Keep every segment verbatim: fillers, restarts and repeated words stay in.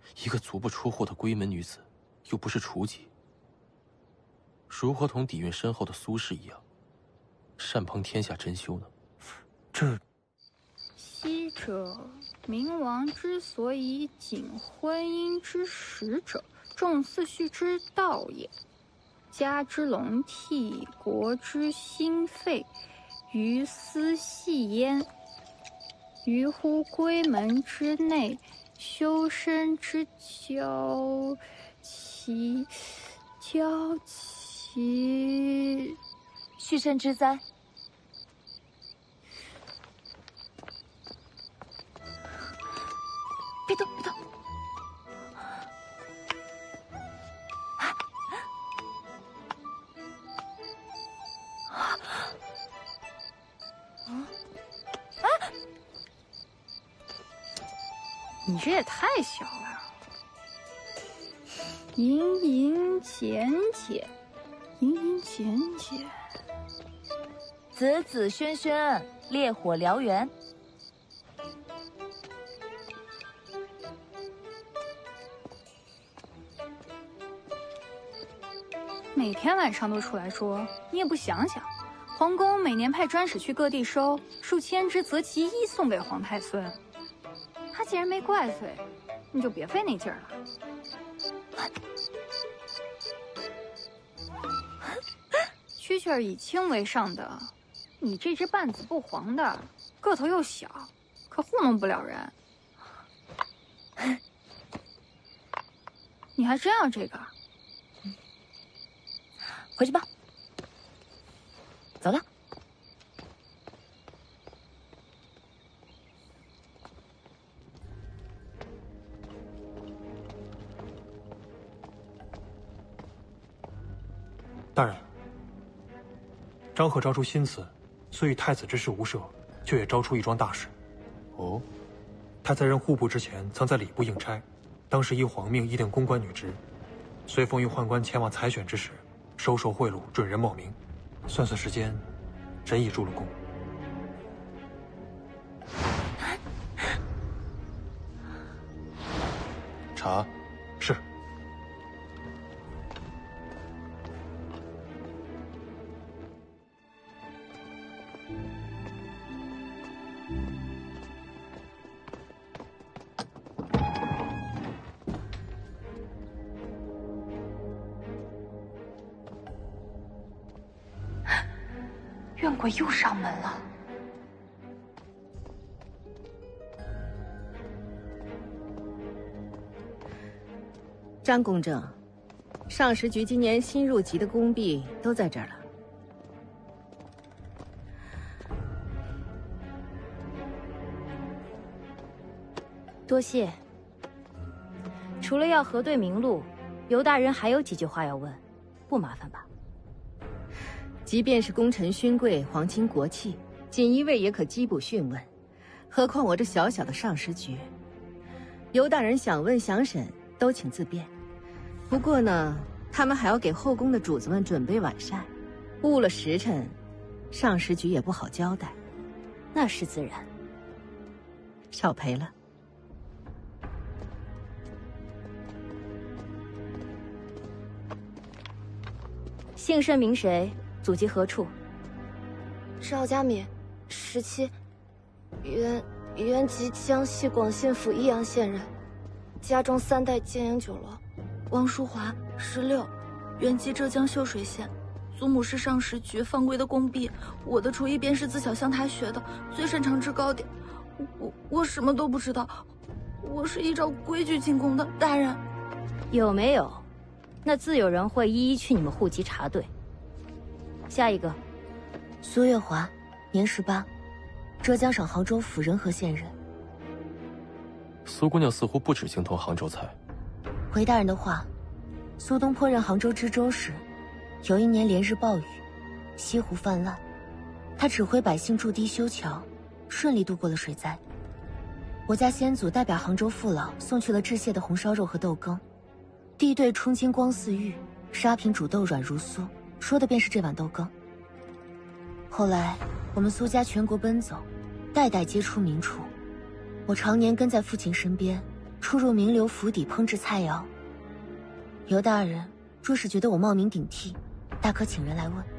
一个足不出户的闺门女子，又不是雏妓，如何同底蕴深厚的苏轼一样，善烹天下珍馐呢？ 这…… 昔者明王之所以谨婚姻之实者，重嗣序之道也。家之笼屉，国之心肺，于斯系焉。于乎闺门之内，修身之交，其交其畜生之哉！别动，别动！ 你这也太小了！盈盈俭俭，盈盈俭俭。 子子轩轩，烈火燎原。 每天晚上都出来说，你也不想想，皇宫每年派专使去各地收，数千只择其一送给皇太孙。他既然没怪罪，你就别费那劲儿了。蛐蛐儿以青为上的，你这只半紫不黄的，个头又小，可糊弄不了人。你还真要这个？ 回去吧。走了。 大人，张贺招出新词，虽与太子之事无涉，却也招出一桩大事。 哦， 他在任户部之前，曾在礼部应差，当时依皇命议定公关女职，随奉运宦官前往采选之时，收受贿赂，准人冒名，算算时间，真已入了宫。 查。 是。 怨鬼又上门了。 张公正，上食局今年新入籍的宫婢都在这儿了。 多谢。除了要核对名录，尤大人还有几句话要问，不麻烦吧？ 即便是功臣勋贵、皇亲国戚，锦衣卫也可缉捕讯问，何况我这小小的上食局？尤大人想问想审，都请自便。不过呢，他们还要给后宫的主子们准备晚膳，误了时辰，上食局也不好交代。 那是自然。 少赔了。 姓甚名谁？祖籍何处？ 赵佳敏，十七，原原籍江西广信府益阳县人，家中三代经营酒楼。 王淑华，十六，原籍浙江秀水县，祖母是上食局放归的宫婢，我的厨艺便是自小向她学的，最擅长制糕点。我我什么都不知道，我是依照规矩进宫的，大人。 有没有？那自有人会一一去你们户籍查对。下一个， 苏月华，年十八，浙江省杭州府仁和县人。 苏姑娘似乎不只精通杭州菜。 回大人的话，苏东坡任杭州知州时，有一年连日暴雨，西湖泛滥，他指挥百姓筑堤修桥，顺利度过了水灾。我家先祖代表杭州父老送去了致谢的红烧肉和豆羹，地对冲金光似玉，沙坪煮豆软如酥，说的便是这碗豆羹。后来我们苏家全国奔走，代代皆出名厨，我常年跟在父亲身边， 出入名流府邸烹制菜肴。尤大人若是觉得我冒名顶替，大可请人来问。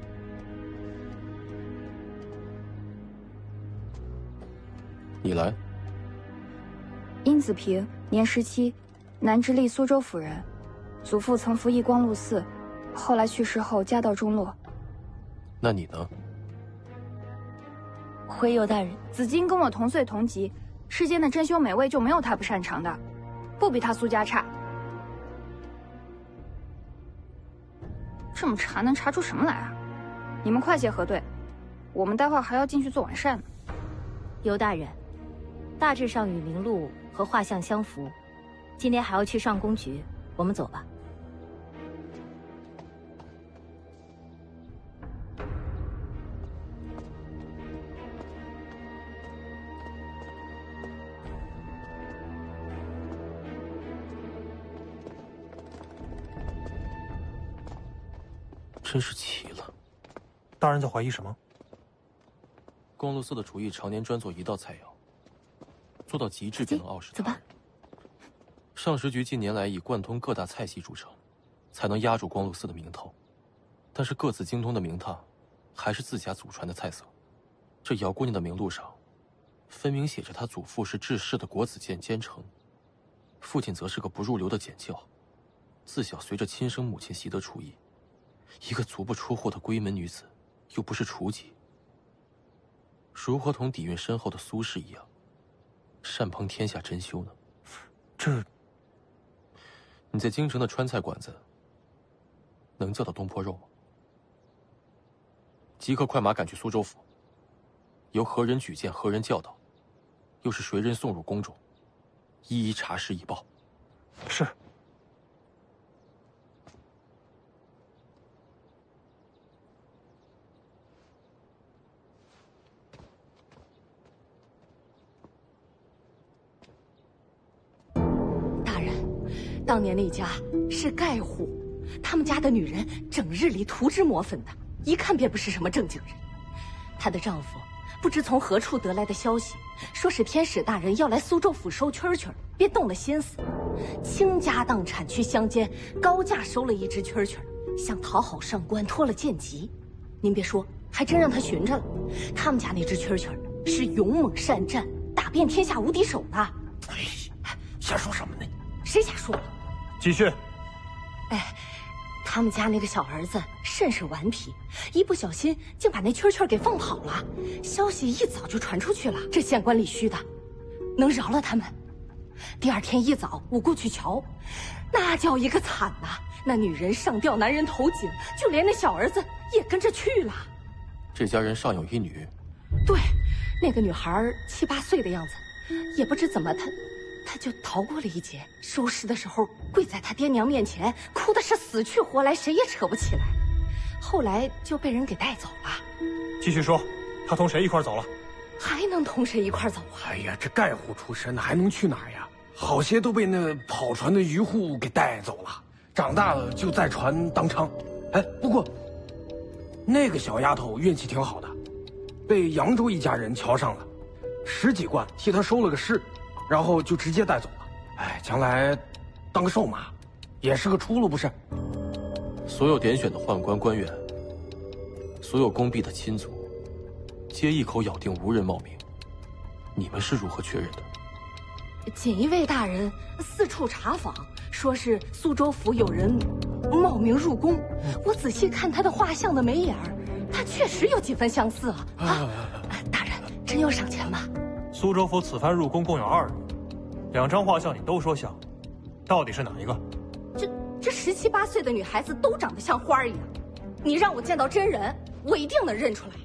你来。 殷子平，年十七，南直隶苏州府人，祖父曾服役光禄寺，后来去世后家道中落。 那你呢？ 回尤大人，紫金跟我同岁同级，世间的珍馐美味就没有他不擅长的，不比他苏家差。这么查能查出什么来啊？你们快些核对，我们待会儿还要进去做完善呢。 尤大人，大致上与名录和画像相符，今天还要去上宫局，我们走吧。 真是奇了。 大人在怀疑什么？ 光禄寺的厨艺常年专做一道菜肴，做到极致便能傲视他人。上食局近年来以贯通各大菜系著称，才能压住光禄寺的名头。但是各自精通的名堂，还是自家祖传的菜色。这姚姑娘的名录上，分明写着她祖父是治世的国子监监丞，父亲则是个不入流的简教，自小随着亲生母亲习得厨艺。一个足不出户的闺门女子，又不是厨妓，如何同底蕴深厚的苏轼一样，善烹天下珍馐呢？ 这…… 你在京城的川菜馆子，能叫到东坡肉吗？即刻快马赶去苏州府，由何人举荐，何人教导，又是谁人送入宫中，一一查实以报。 是。 当年那家是丐户，他们家的女人整日里涂脂抹粉的，一看便不是什么正经人。她的丈夫不知从何处得来的消息，说是天使大人要来苏州府收蛐蛐，便动了心思，倾家荡产去乡间高价收了一只蛐蛐，想讨好上官，脱了贱籍。您别说，还真让他寻着了。他们家那只蛐蛐是勇猛善战，打遍天下无敌手的。 哎，瞎说什么呢？ 谁瞎说了？ 继续。 哎，他们家那个小儿子甚是顽皮，一不小心竟把那蛐蛐给放跑了，消息一早就传出去了。这县官李须的，能饶了他们？第二天一早，我过去瞧，那叫一个惨呐！那女人上吊男人头颈，就连那小儿子也跟着去了。 这家人上有一女。 对，那个女孩七八岁的样子，也不知怎么她。他就逃过了一劫，收尸的时候跪在他爹娘面前，哭的是死去活来，谁也扯不起来。后来就被人给带走了。 继续说，他同谁一块走了？ 还能同谁一块走啊？ 哎呀，这丐户出身的还能去哪儿呀？好些都被那跑船的渔户给带走了，长大了就在船当娼。哎，不过那个小丫头运气挺好的，被扬州一家人瞧上了，十几贯替她收了个尸。然后就直接带走了。哎，将来当个瘦马，也是个出路，不是？ 所有点选的宦官官员，所有宫婢的亲族，皆一口咬定无人冒名。你们是如何确认的？ 锦衣卫大人四处查访，说是苏州府有人冒名入宫。我仔细看他的画像的眉眼儿，他确实有几分相似啊！啊，大人真有赏钱吗？ 苏州府此番入宫共有二人，两张画像你都说像，到底是哪一个？ 这这十七八岁的女孩子都长得像花儿一样，你让我见到真人，我一定能认出来。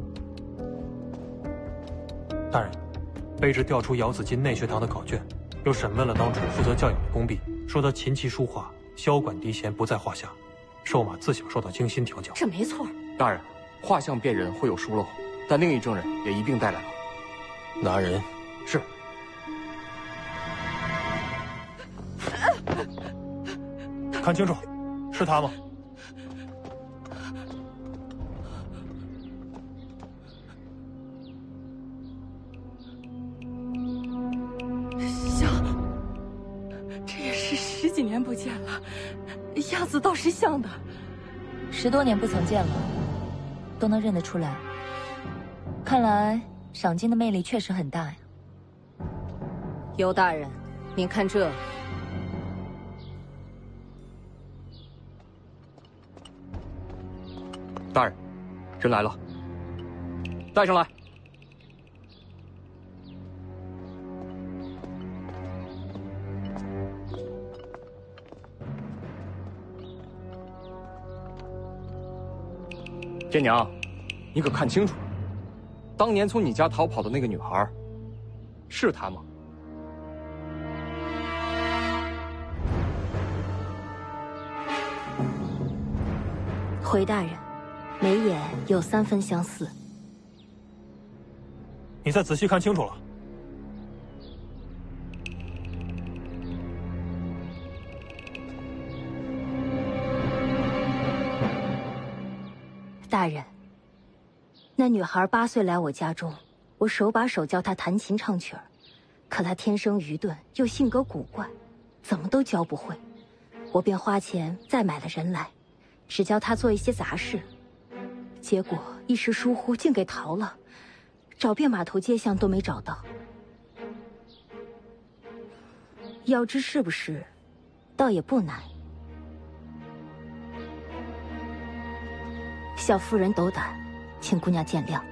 大人，卑职调出姚子金内学堂的考卷，又审问了当初负责教养的宫婢，说他琴棋书画、箫管笛弦不在话下，瘦马自小受到精心调教。 这没错。 大人，画像辨认会有疏漏，但另一证人也一并带来了。 拿人。 是。 看清楚，是他吗？ 像， 这也是十几年不见了，样子倒是像的。 十多年不曾见了，都能认得出来。看来赏金的魅力确实很大呀。 尤大人，您看这。 大人，人来了，带上来。爹娘，你可看清楚了，当年从你家逃跑的那个女孩，是她吗？ 回大人，眉眼有三分相似。 你再仔细看清楚了。 大人，那女孩八岁来我家中，我手把手教她弹琴唱曲儿，可她天生愚钝，又性格古怪，怎么都教不会。我便花钱再买了人来，只教她做一些杂事，结果一时疏忽，竟给逃了，找遍码头街巷都没找到。要知是不是，倒也不难。小夫人斗胆，请姑娘见谅。